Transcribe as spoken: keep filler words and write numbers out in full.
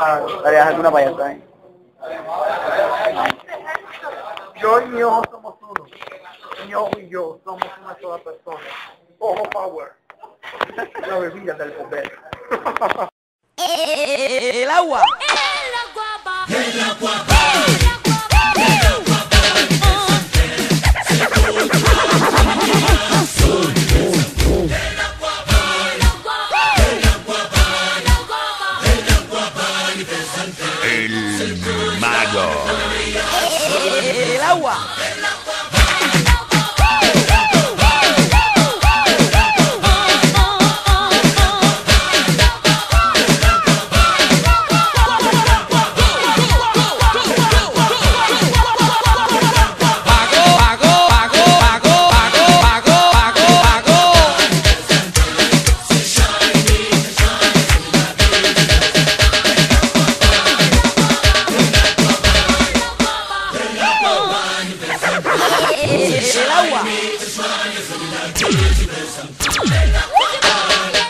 Ah, dale, haz alguna payasa, ¿eh? Yo y mi ojo somos uno. Mi ojo y yo somos una sola persona. Ojo Power. La bebida del poder. El agua. El agua va. El agua va. El mago. El agua. El agua.